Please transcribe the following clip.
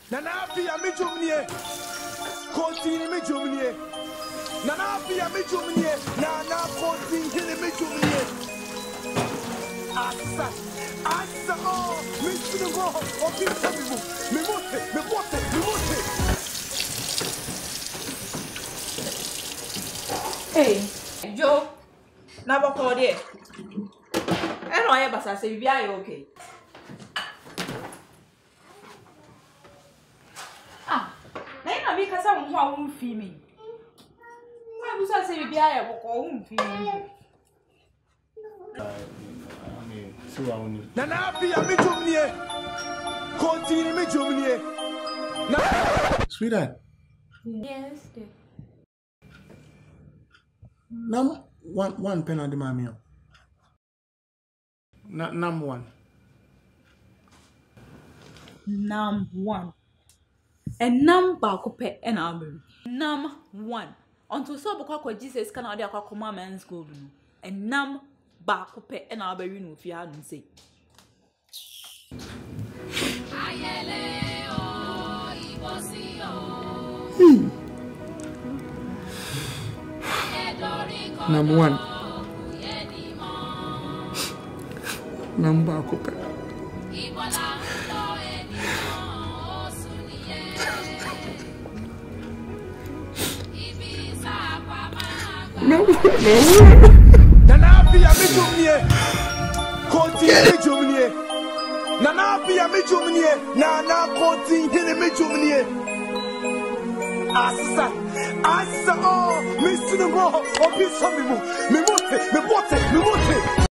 Nana Pia Mijumnie, continue Mijumnie. Nana Pia Mijumnie, Nana continue Mijumnie. Asa, oh, Mr. Go, or Pisamu, Mimote. Hey, Joe, never called it. I don't ever say, be okay. Because I'm won't feel me. I was say, be I won't feel me. Nana Pia Mijumnie, continue Mijumnie. Sweetheart. Yes, dear. Nam one pen on the mammy. NAM1. NAM1. And NAM Bakope and Armory. NAM1. Until so because Jesus can order a commandment school. And NAM Bakope and Armory no fear and say. NAM1. NAM Bakope. No. Nana Pia Mijumnie, continue Mijumnie. Nana Pia Mijumnie, Nana continue Mijumnie. Asa, oh, Mr. Go, or Pisamu, Mimote.